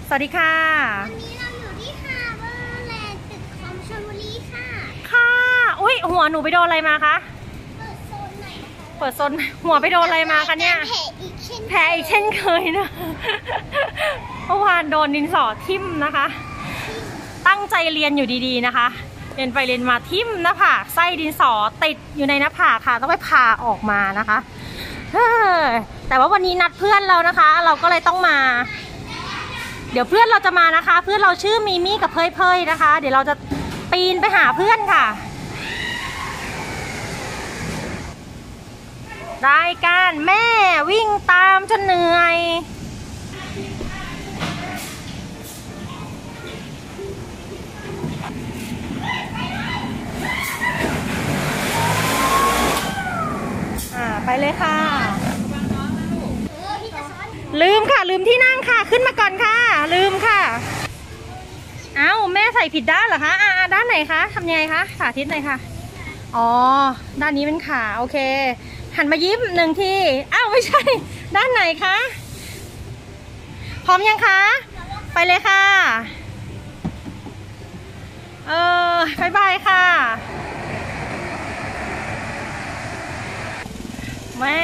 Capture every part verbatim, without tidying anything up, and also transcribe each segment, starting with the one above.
สวัสดีค่ะวันนี้เราอยู่ที่ฮาร์เบอร์แลนด์ตึกคอมชลบุรีค่ะค่ะอุ้ยหัวหนูไปโดนอะไรมาคะเปิดโซนไหนนะคะเปิดโซนหัวไปโดนอะไรมาคะเนี่ยแผลอีกเช่นแผลอีกเช่นเคยนะเมื่อวานโดนดินสอทิ่มนะคะตั้งใจเรียนอยู่ดีๆนะคะเรียนไปเรียนมาทิ่มหน้าผากไส้ดินสอติดอยู่ในหน้าผากค่ะต้องไปผ่าออกมานะคะแต่ว่าวันนี้นัดเพื่อนเรานะคะเราก็เลยต้องมาเดี๋ยวเพื่อนเราจะมานะคะเพื่อนเราชื่อมีมี่กับเพยเพยนะคะเดี๋ยวเราจะปีนไปหาเพื่อนค่ะรายการแม่วิ่งตามจนเหนื่อยอ่าไปเลยค่ะลืมค่ะลืมที่นั่งค่ะขึ้นมาก่อนค่ะลืมค่ะเอ้าแม่ใส่ผิดด้านเหรอคะอ่าด้านไหนคะทำยังไงคะสาธิตหน่อยค่ะอ๋อด้านนี้เป็นขาโอเคหันมายิ้มหนึ่งทีอ้าวไม่ใช่ด้านไหนคะพร้อมยังคะไปเลยค่ะเออบายบายค่ะแม่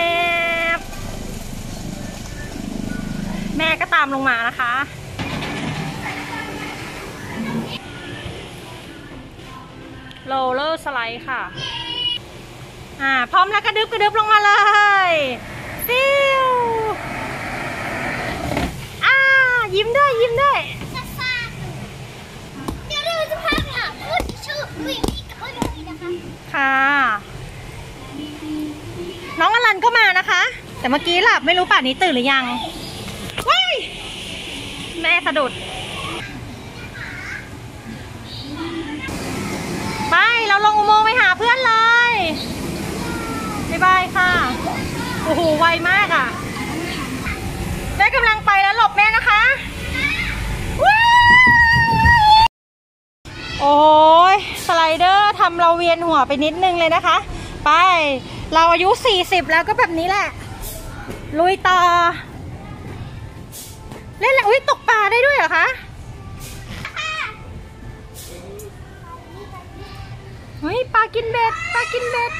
แม่ก็ตามลงมานะคะโรลเลอร์สไลด์ค่ะอ่าพร้อมแล้วกระดึบกระดึบลงมาเลยซิวอ่ายิ้มด้วยยิ้มด้วยเดี๋ยวเราจะพักอ่ะพูดชื่อวิวี่กับพ่อวิวี่นะคะค่ะน้องอลันก็มานะคะแต่เมื่อกี้หลับไม่รู้ป่านนี้ตื่นหรือยังว้ายแม่สะดุดไปเราลงอุโมงค์ไปหาเพื่อนเลยบ๊ายบายค่ะโอ้โหไวมากอ่ะแม่กำลังไปแล้วหลบแม่นะคะโอ้ยสไลเดอร์ทำเราเวียนหัวไปนิดนึงเลยนะคะไปเราอายุสี่สิบแล้วก็แบบนี้แหละลุยต่อเล่นแล้วอุ้ยตกปลาได้ด้วยเหรอคะเฮ้ยปลากินเบ็ดปลากินเบ็ด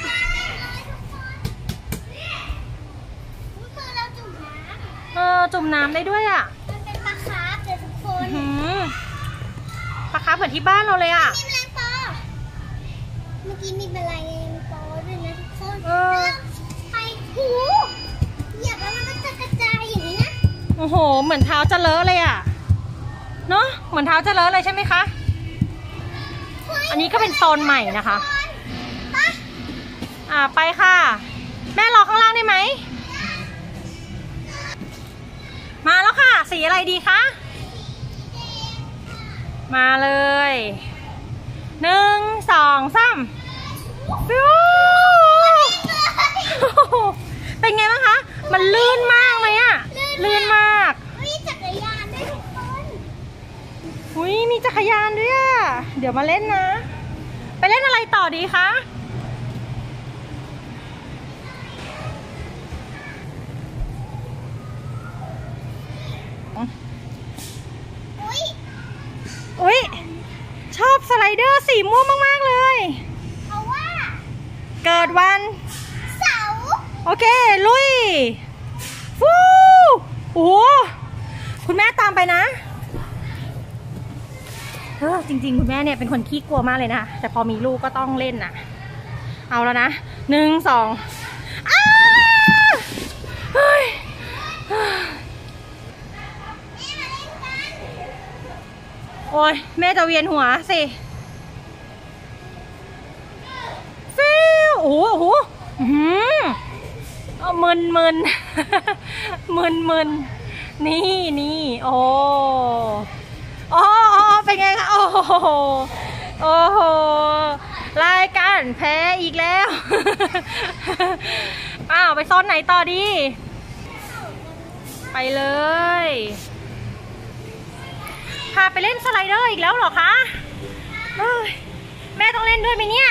เออจุ่มน้ำได้ด้วยอ่ะมันเป็นปลาคาร์ฟเลยทุกคนปลาคาร์ฟเหมือนที่บ้านเราเลยอ่ะมีแมลงปอเมื่อกี้มีแมลงปอด้วยนะทุกคนเออไปหูเหยียบแล้วมันก็จะกระจายอย่างนี้นะโอ้โหเหมือนเท้าจะเลอะเลยอ่ะเนาะเหมือนเท้าจะเลอะเลยใช่ไหมคะอันนี้ก็เป็นโซนใหม่นะคะอ่าไปค่ะแม่รอข้างล่างได้ไหมมาแล้วค่ะสีอะไรดีคะมาเลยหนึ่งสองสามฟิวเป็นไงบ้างคะมันลื่นมากไหมอะลื่นมากมีจักรยานด้วยทุกคนอุ้ยมีจักรยานด้วยอะเดี๋ยวมาเล่นนะไปเล่นอะไรต่อดีคะอุ้ยชอบสไลเดอร์สีม่วงมากๆเลยเพราะว่าเกิดวันเสาร์โอเคลุยฟูโอ้คุณแม่ตามไปนะเออจริงๆคุณแม่เนี่ยเป็นคนขี้กลัวมากเลยนะแต่พอมีลูกก็ต้องเล่นนะเอาแล้วนะหนึ่งสองอ้าเฮ้ยโอ้ยแม่จะเวียนหัวสิฟิวโอ้โหหืมมึนมึนมึนมึนนี่นี่โอ้โอ้เป็นไงคะโอ้โหโอ้โหรายการแพ้อีกแล้วอ้าวไปโซนไหนต่อดีไปเลยพาไปเล่นสไลเดอร์อีกแล้วเหรอคะแม่ต้องเล่นด้วยไหมเนี่ย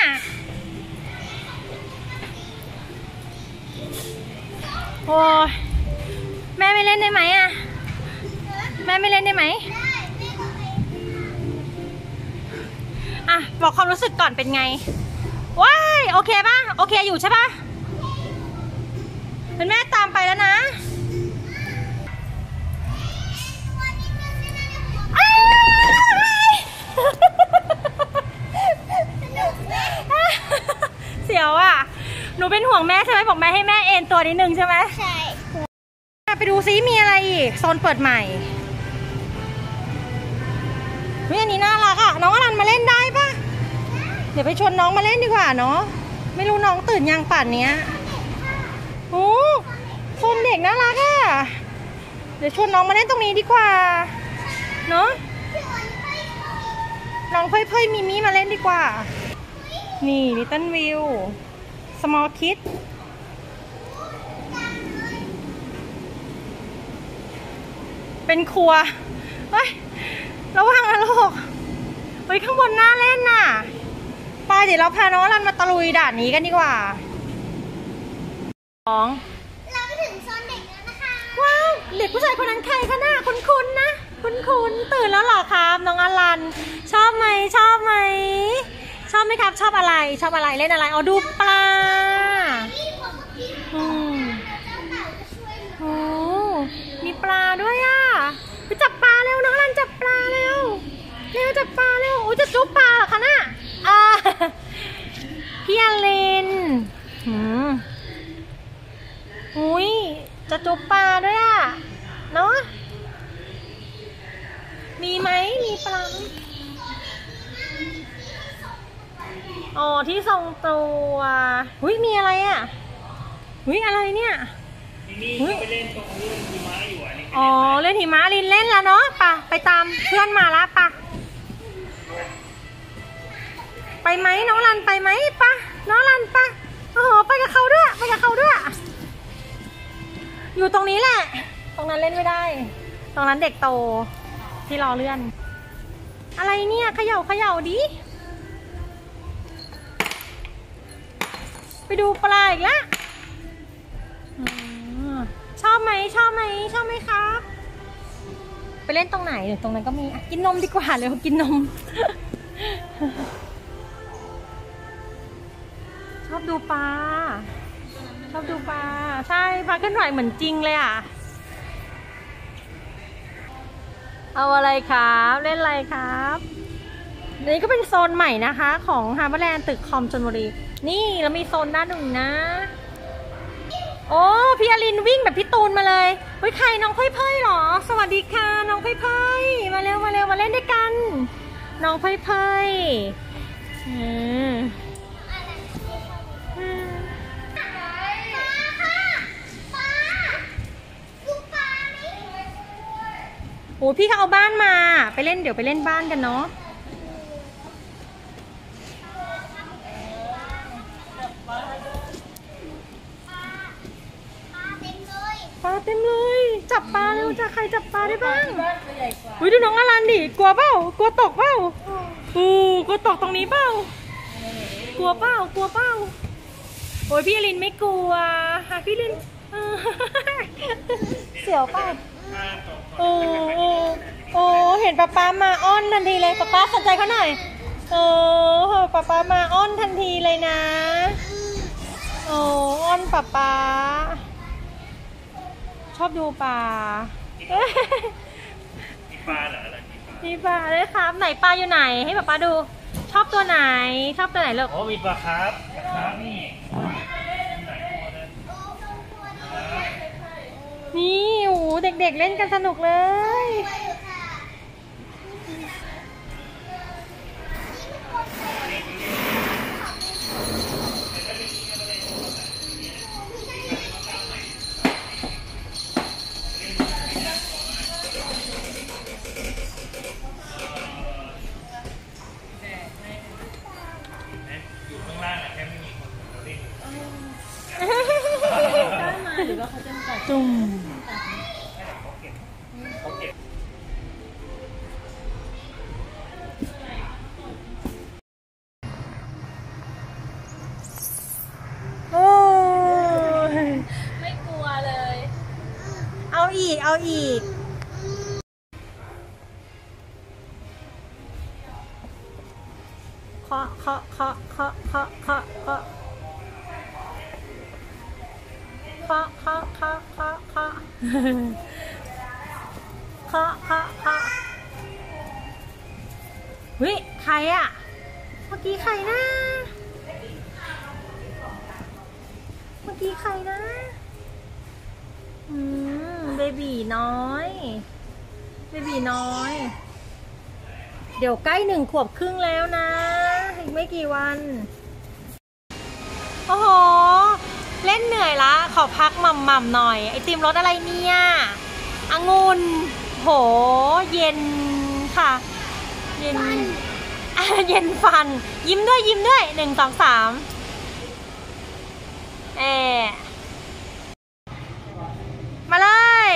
โอ้ยแม่ไม่เล่นได้ไหมอะแม่ไม่เล่นได้ไหมได้บอกความรู้สึกก่อนเป็นไงว้ายโอเคป่ะโอเคอยู่ใช่ป่ะเป็นแม่ตามไปแล้วนะเสียวอ่ะหนูเป็นห่วงแม่ใช่ไหมบอกแม่ให้แม่เอ็นตัวนิดนึงใช่ไหมใช่ไปดูซิมีอะไรอีกโซนเปิดใหม่เฮ้ยอันนี้น่ารักอ่ะน้องอรันมาเล่นได้ปะเดี๋ยวไปชวนน้องมาเล่นดีกว่าเนาะไม่รู้น้องตื่นยังป่านเนี้ยโอ้โซนเด็กน่ารักอ่ะเดี๋ยวชวนน้องมาเล่นตรงนี้ดีกว่าเนาะน้องเพ่ยๆมิมี่มาเล่นดีกว่านี่ลิตเติ้ลวิวสมอลคิดเป็นครัวเฮ้ยระวังนะลูกเฮ้ยข้างบนน่าเล่นน่ะไปเดี๋ยวเราพาน้องรันมาตะลุยด่านนี้กันดีกว่าสองเราไปถึงโซนเด็กแล้วนะคะว้าวเด็กผู้ชายคนนั้นใครคะน่ะคุ้นๆนะคุ้นๆตื่นแล้วเหรอครับน้องอลันชอบไหมชอบไหมชอบไหมครับชอบอะไรชอบอะไรเล่นอะไรเอาดูปลาอืมโอ้มีปลาด้วยอ่ะไปจับปลาเร็วน้องอลันจับปลาเร็วเร็วจับปลาเร็วโอ้จะจุ๊บปลาเหรอคะน่ะอ่าพี่อลินหืมอุ้ยจะจุ๊บปลาด้วยอ่ะเนาะมีไหมมีปลาอ๋อที่ทรงตัวอุ้ยมีอะไรอ่ะอุ้ยอะไรเนี่ยนี่ไปเล่นตรงเล่นหิมะอยู่อันนี้อ๋อเล่นหิมะลินเล่นแล้วเนาะปะไปตามเพื่อนมาละปะไปไหมน้องรันไปไหมปะน้องรันปะโอ้โหไปกับเขาด้วยไปกับเขาด้วยอยู่ตรงนี้แหละตรงนั้นเล่นไม่ได้ตรงนั้นเด็กโตที่รอเลื่อนอะไรเนี่ยเขย่าเขย่าดิไปดูปลาอีกแล้วชอบไหมชอบไหมชอบไหมครับไปเล่นตรงไหนเดี๋ยวตรงนั้นก็มีกินนมดีกว่าเลยกินนม ชอบดูปลาชอบดูปลาใช่ปลาเคลื่อนไหวเหมือนจริงเลยอ่ะเอาอะไรครับเล่นอะไรครับนี่ก็เป็นโซนใหม่นะคะของฮาร์เบอร์แลนด์ตึกคอมชลบุรีนี่เรามีโซนด้านหนึ่งนะโอ้พี่อลินวิ่งแบบพี่ตูนมาเลยเฮ้ยใครน้องเพ่ยเพ่ยหรอสวัสดีค่ะน้องเพ่ยเพ่ยมาเร็วมาเร็วมาเล่นด้วยกันน้องเพ่ยเพ่ยอืมโอ้พี่เขาเอาบ้านมาไปเล่นเดี๋ยวไปเล่นบ้านกันเนาะปลาเต็มเลยจับปลาเร็วจะใครจับปลาได้บ้างอุ้ยดูน้องอลันดิกลัวเปล่ากลัวตกเปล่าอู้กลัวตกตรงนี้เปล่ากลัวเปล่ากลัวเปล่าโอ้ยพี่อลินไม่กลัวฮะพี่ลินเสียวเปล่าโอ้โอ้โอ้เห็นป๊าป๊ามาอ้อนทันทีเลยป๊าป๊าสนใจเขาหน่อยโอ้ป๊าป๊ามาอ้อนทันทีเลยนะโอ้อ้อนป๊าป๊าชอบดูปลามีปลาเหรออะไรมีปลาเลยครับไหนปลาอยู่ไหนให้ป๊าป๊าดูชอบตัวไหนชอบตัวไหนลูกโอ้มีปลาครับปลาครับนี่นี่โอ้เด็กๆเล่นกันสนุกเลยอยู่ข้างล่างอะแค่ไม่มีคนเล่นจุ่มเคาะเคาะเคาะเคาะเคาะเคาะเคาะเคาะเคาะเคาะเคาะเคาะเคาะเคาะเคาะเฮ้ยใครอะเมื่อกี้ใครนะเมื่อกี้ใครนะอืมเบบีน้อยเบบีน้อยเดี๋ยวใกล้หนึ่งขวบครึ่งแล้วนะอีกไม่กี่วันโอ้โหเล่นเหนื่อยละขอพักหม่ำๆหน่อยไอติมรสอะไรเนี่ยองุ่นโหเย็นค่ะเย็นเย็นฟันยิ้มด้วยยิ้มด้วยหนึ่งสองสามเอมาเลย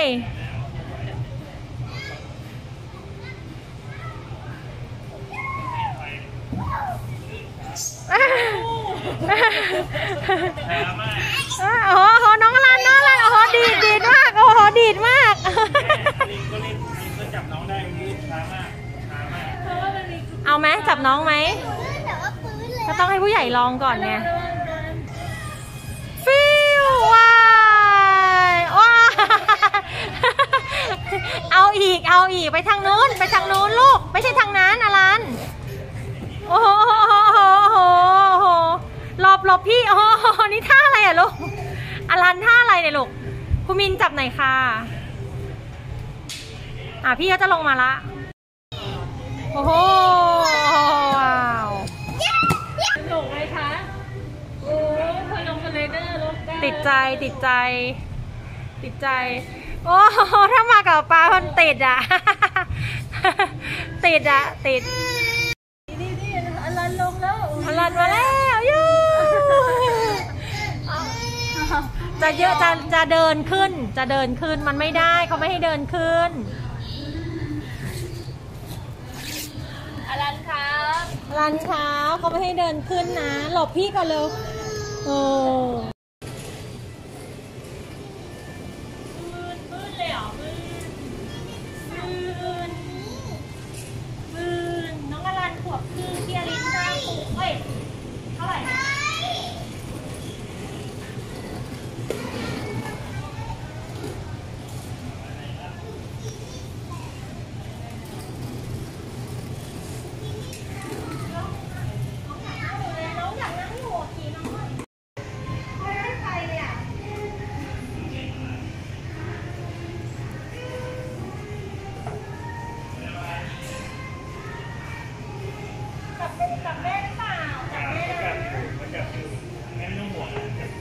โอ้โหน้องอลันน้องอลันโอ้โหดีดดีดมากโอ้โหดีดมากลิงก็เล่นลิงก็จับน้องได้ลิงช้ามากช้ามากเอาไหมจับน้องไหมก็ต้องให้ผู้ใหญ่ลองก่อนไงฟิวว้ายว้าเอาอีกเอาอีกไปทางนู้นไปทางนู้นลูกไม่ใช่ทางนั้นอลันโอ้โหโอ้โหโอ้โหหลบหลบพี่โอ้โหนี่ท่าอะไรอะลูกอลันท่าอะไรเนี่ยลูกภูมินจับหน่อยค่ะอ่ะพี่ก็จะลงมาละโอ้โหว้าวสนุกไหมคะโอ้พลงทะเลเดอร์รถติดใจติดใจติดใจโอ้ถ้ามากับปลาคนติดอ่ะติดอ่ะติดนี่นี่อลันลงแล้วอลันมาแล้วยูจะเยอะจะจะเดินขึ้นจะเดินขึ้นมันไม่ได้เขาไม่ให้เดินขึ้นอลันครับอลันเช้าเขาไม่ให้เดินขึ้นนะหลบพี่ก่อนเร็วโอ้มืนมืนเลยเหรอมืนมืนมืนน้องอลันขวบครึ่งพี่อลินห้าขวบเอ้ยเท่าไหร่จับแม่หรือเปล่าจับแม่จับจับอยู่แม่ไม่ต้องห่วง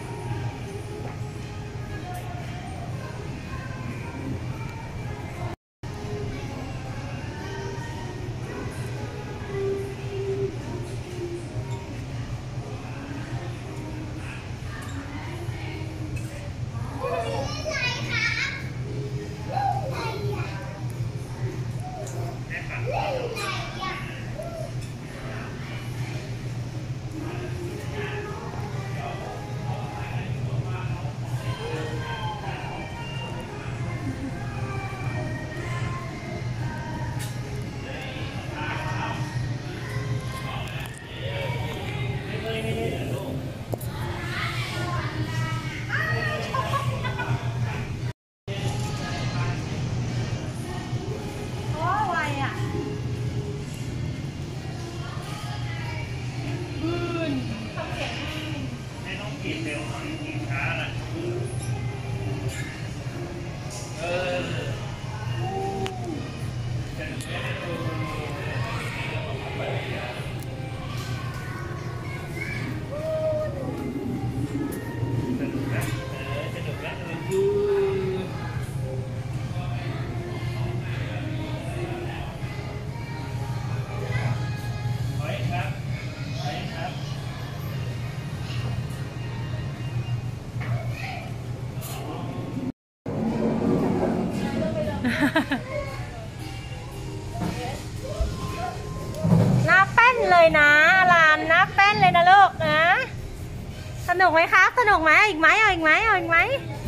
หน้าแป้นเลยนะลานหน้าแป้นเลยนะลูกนะสนุกไหมครับสนุกไหมอีกไหมเอาอีกไหมเอาอีกไหม